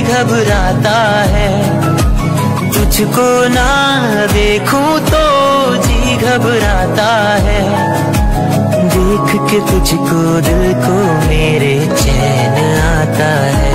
घबराता है। तुझको ना देखूं तो जी घबराता है। देख के तुझको दिल को मेरे चैन आता है।